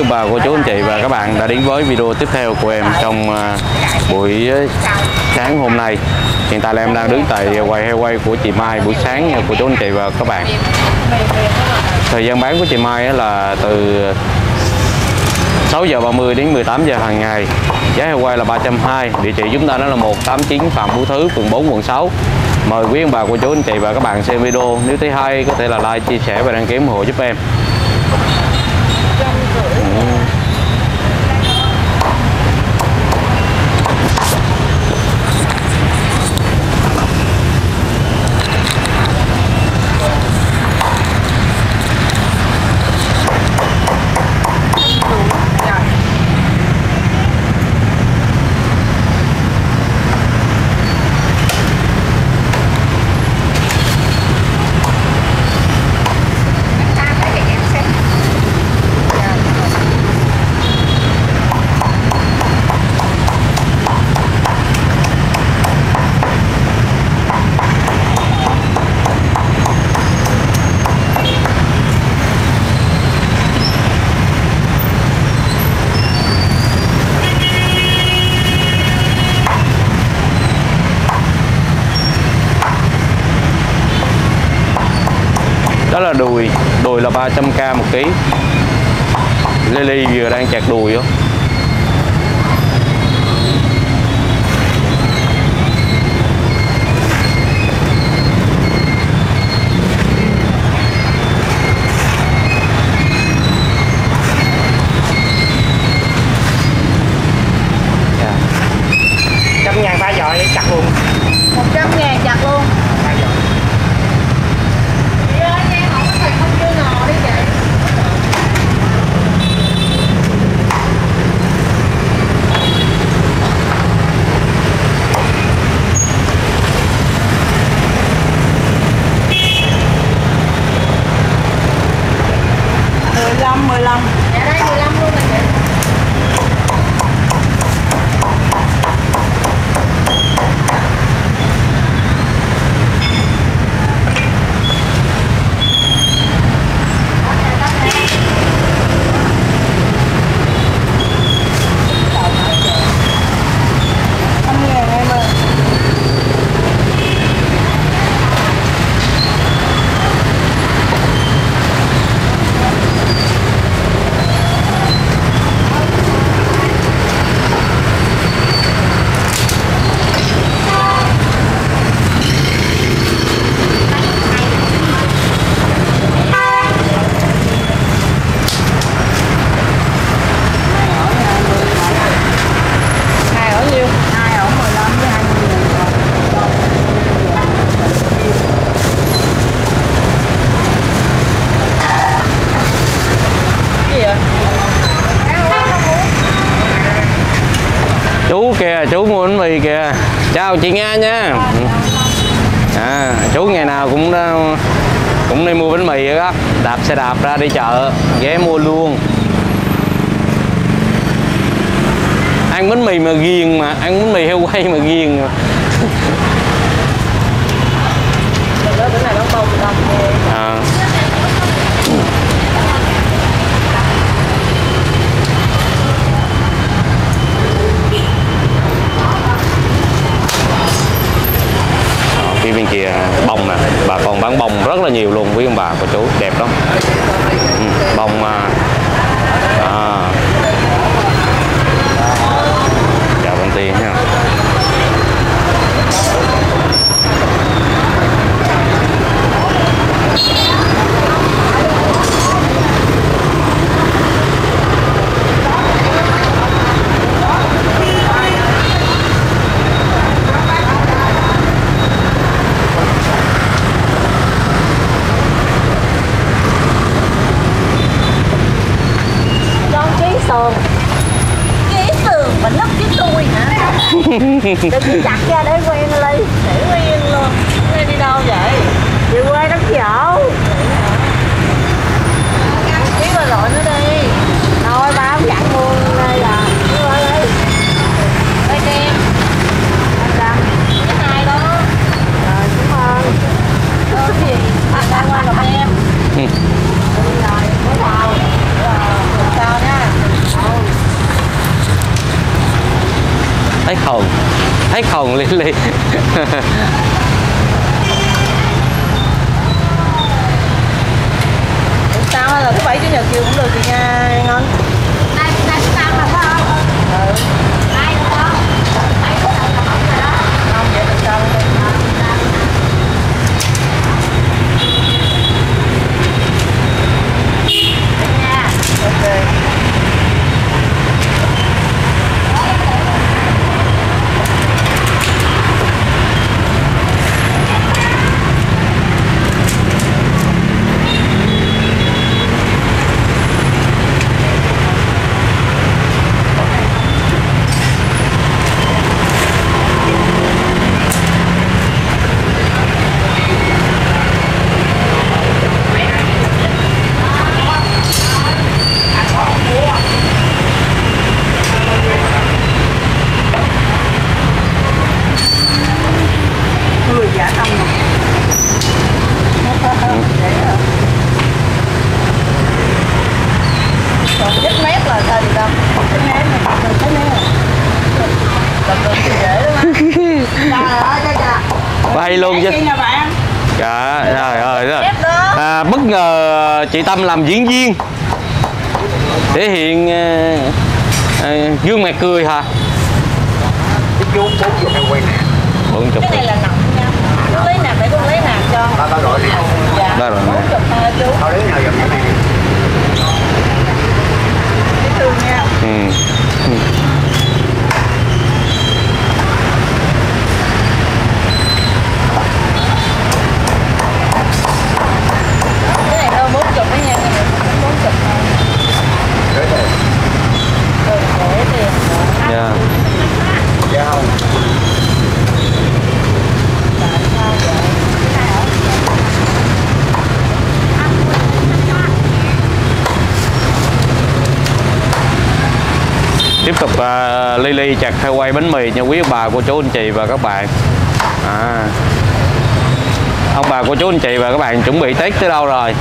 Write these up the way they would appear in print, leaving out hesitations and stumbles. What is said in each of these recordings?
ông bà, cô chú, anh chị và các bạn đã đến với video tiếp theo của em trong buổi sáng hôm nay. Hiện tại là em đang đứng tại quầy heo quay của chị Mai buổi sáng nha cô chú, anh chị và các bạn. Thời gian bán của chị Mai là từ 6 giờ 30 đến 18 giờ hàng ngày. Giá heo quay là 320. Địa chỉ chúng ta đó là 189 Phạm Phú Thứ, phường 4, quận 6. Mời quý ông bà, cô chú, anh chị và các bạn xem video. Nếu thấy hay có thể là like, chia sẻ và đăng ký ủng hộ giúp em. Đó là đùi là 300k một ký. Lily vừa đang chặt đùi không? Trăm ngàn ba giỏi chặt luôn. 100.000 chặt luôn. Dạ đây 15 luôn rồi chị. Chú kìa, chú mua bánh mì kìa. Chào chị Nga nha. Chú ngày nào cũng đi mua bánh mì đó, đạp xe đạp ra đi chợ ghé mua luôn. Ăn bánh mì mà ghiền mà, ăn bánh mì heo quay mà ghiền mà. Phía bên kia bông nè, bà con bán bông rất là nhiều luôn quý ông bà cô chú, đẹp lắm. Bông chào công ty ha. Đừng chặt ra để quen Ly. Để quen luôn. Ly đi đâu vậy? Về quê đóng dậu. Biết rồi lội nó đi. Thôi ba không dặn luôn đây là. Đi qua đi. Đây kem. Cái hai đó. Rồi cảm ơn. Có gì? Đang qua gặp em. Rồi, bữa nào. Sao nha. Thấy khùng Lily. Sao là thứ bảy chủ nhật chiều cũng được chị nha ngon. Nay thứ năm mà phải không? Ừ. Nay được không? Thấy có đầu là bỏng rồi đó. Không vậy được sao đây? Nha. Ok. Quay luôn chứ. Dạ, rồi. Bất ngờ chị Tâm làm diễn viên thể hiện gương mặt cười hả? Bốn chục. Cái này là nặng nha. Chú lấy nạp để con lấy nạp cho. Ba gọi nè. Dạ. 40 thôi chú. Thôi đấy nào giùm này. Dễ thương nha. Cái này hơn 40 đó nha, cái này 40 thôi. Đấy này. Rồi để tiền. Dạ. Dạ không. Tiếp tục Lily chặt heo quay bánh mì nha quý bà cô chú anh chị và các bạn. Ông bà cô chú anh chị và các bạn chuẩn bị Tết tới đâu rồi?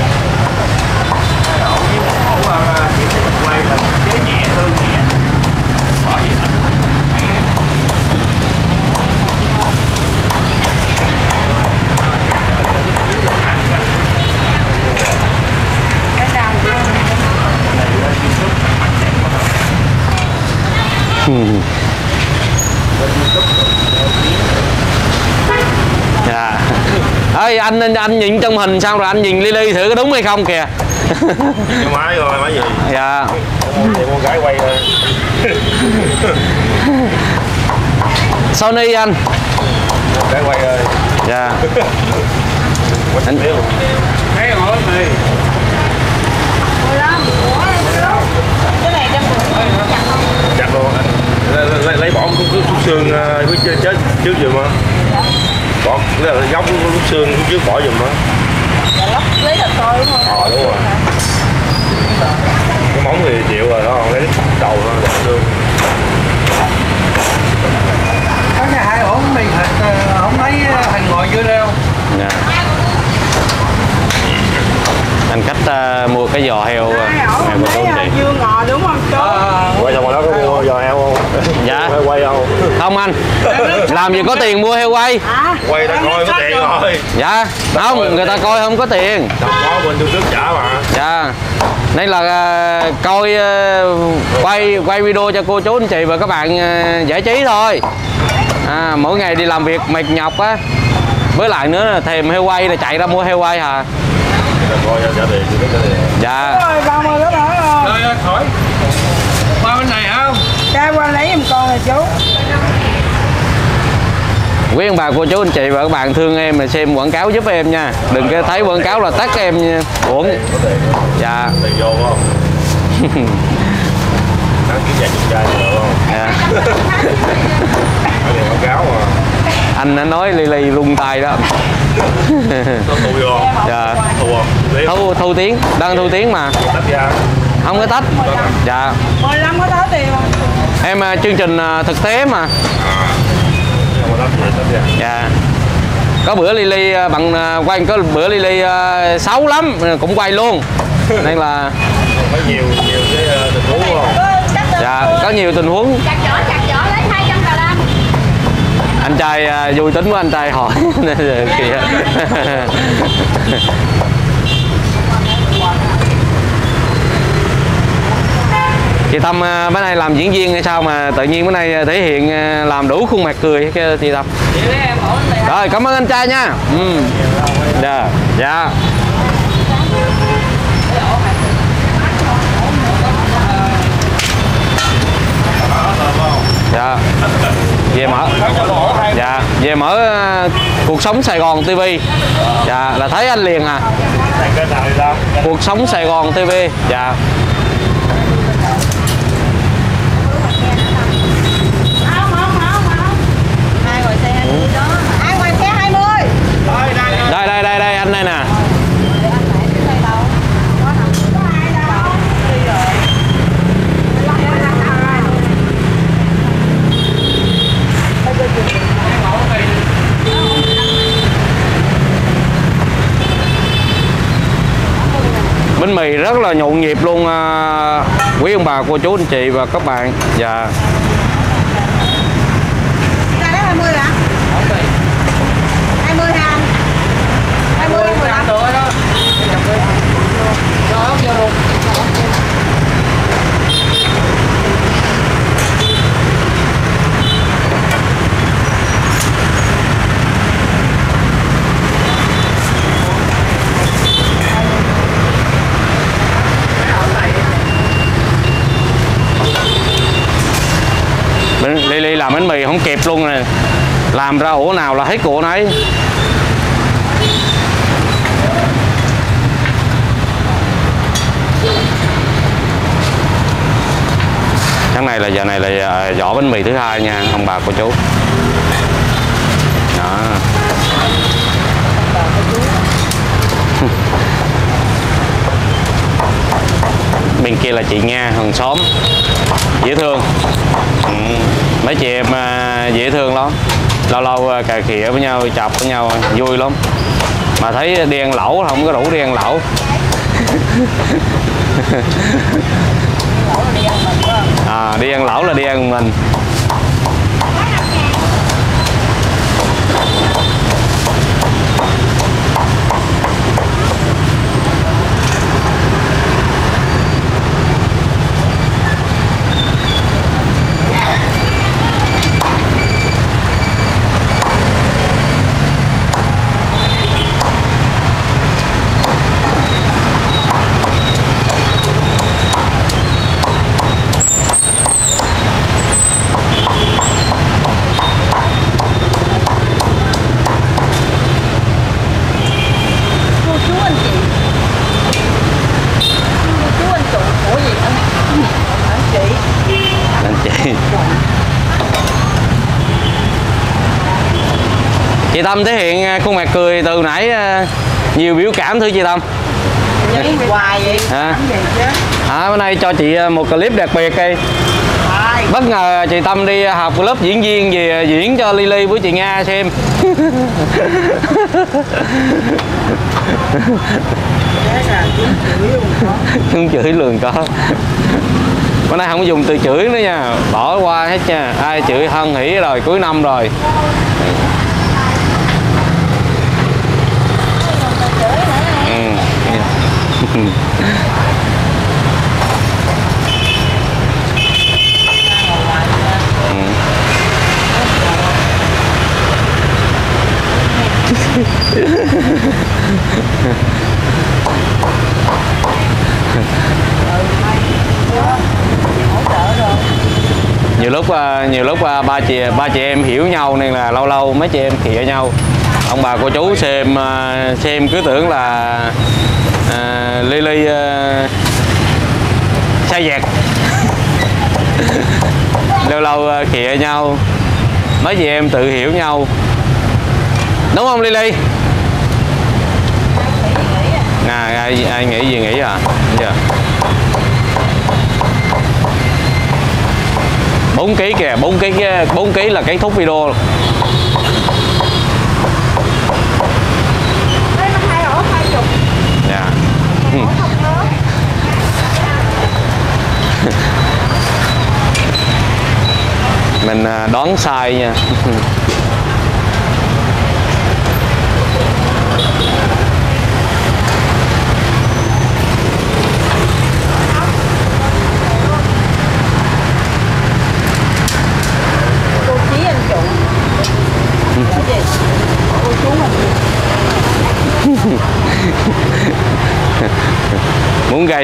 Dạ. Ơi anh nhìn trong hình sao rồi anh nhìn Lily thử có đúng hay không kìa. Máy rồi, máy gì? Dạ. Con gái quay thôi. Sony anh. Con gái quay rồi. Dạ. Anh thấy không hết đi. Cái này trăm rưỡi chặt không? Chặt luôn anh. Lấy bỏ khúc xương với chết trước giùm á. Bỏ góc khúc xương trước bỏ giùm á. Dạ lóc lấy thật thôi đúng không? Đúng rồi. Cái móng thì chịu rồi đó, lấy đầu nó đẹp xương. Có nhà hai ổ mì thịt không thấy hành ngồi dưới đâu. dạ. Anh cách mua cái giò heo này của chú anh chị. Dương ngò đúng không chú? Quay xong rồi đó có mua giò heo không? Dạ. Quay không? Không anh. Làm gì có tiền mua heo quay. Quay ta coi có tiền rồi. Dạ. Không, người ta coi không có tiền. Có bên Trung Quốc trả mà. Dạ. Nên là coi quay video cho cô chú anh chị và các bạn giải trí thôi. Mỗi ngày đi làm việc mệt nhọc á. Với lại nữa là thèm heo quay là chạy ra mua heo quay hả? Coi trả tiền, trả tiền. Dạ. Rồi 30 đó rồi. Rồi khỏi. Qua bên này không? Ra qua lấy em con này chú. Quý ông bà cô chú anh chị và các bạn thương em mà xem quảng cáo giúp em nha. Đừng có thấy quảng cáo là tắt em nha. Uổng. Dạ. Tiền vô không? Đáng kiếm nhà chung trai được không? Dạ. Có tiền quảng cáo mà. Anh đã nói Lily rung tay đó. Nó thu vô. Dạ. Thu không? Thu tiếng, đang thu tiếng mà. Tách ra. Không có tách. Dạ. 15 có tới tiền không? Em chương trình thực tế mà. Không có tách ra. Dạ. Có bữa Lily bằng quay có bữa Lily xấu lắm cũng quay luôn. Nên là Có nhiều cái tình huống không? dạ có nhiều tình huống. Chặt vỏ lấy 200 đồng. Anh trai vui tính của anh trai hỏi nên là kìa. Chị Tâm bữa nay làm diễn viên hay sao mà tự nhiên bữa nay thể hiện làm đủ khuôn mặt cười cái chị Tâm. Rồi cảm ơn anh trai nha. Dạ. Dạ. Dạ. Về mở. Dạ, về mở Cuộc Sống Sài Gòn TV. Dạ, là thấy anh liền à. Cuộc Sống Sài Gòn TV. Dạ. Ai ngồi xe 20 đó. Ai ngồi xe 20. Đây anh đây nè. Bánh mì rất là nhộn nhịp luôn quý ông bà, cô chú, anh chị và các bạn. Dạ. Ra đấy 20 hả? 20 hả anh? 20 hay 15? Rồi đó. Lily làm bánh mì không kịp luôn nè, làm ra ổ nào là hết của nấy. Tháng này là giờ này là giỏ bánh mì thứ hai nha ông bà cô chú. Đó. Bên kia là chị Nga hàng xóm dễ thương. Mấy chị em dễ thương lắm, lâu lâu cà khịa với nhau, chọc với nhau vui lắm. Mà thấy đi ăn lẩu không có đủ đi ăn lẩu. Đi ăn lẩu là đi ăn mình. Chị Tâm thể hiện khuôn mặt cười từ nãy nhiều biểu cảm thưa chị Tâm. Hoài vậy. Bữa nay cho chị một clip đặc biệt đi. Bất ngờ chị Tâm đi học lớp diễn viên về diễn cho Lily với chị Nga xem. Chúng chửi luôn có. Bữa nay không có dùng từ chửi nữa nha, bỏ qua hết nha. Ai chửi hân hỉ rồi, cuối năm rồi. Nhiều lúc ba chị em hiểu nhau nên là lâu lâu mấy chị em khịa nhau. Ông bà cô chú xem cứ tưởng là Lily sai vẹt. Lâu lâu khịa nhau, mấy chị em tự hiểu nhau, đúng không Lily? Ai nghĩ gì nghĩ à? Giờ 4 kg kìa, 4 kg là kết thúc video. Dạ. Mình đoán sai nha.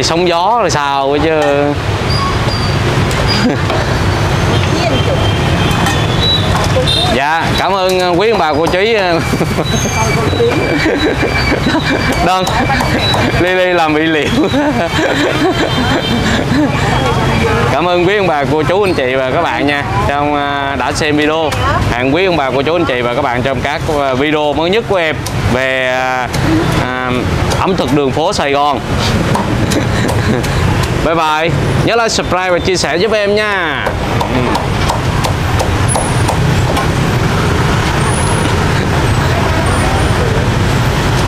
ngoài sóng gió rồi sao chứ. Dạ, cảm ơn quý ông bà cô chú. Đơn Lily làm bị liệu. Cảm ơn quý ông bà cô chú anh chị và các bạn nha, trong đã xem video. Hẹn quý ông bà cô chú anh chị và các bạn trong các video mới nhất của em về ẩm thực đường phố Sài Gòn. Bye bye. Nhớ like, subscribe và chia sẻ giúp em nha.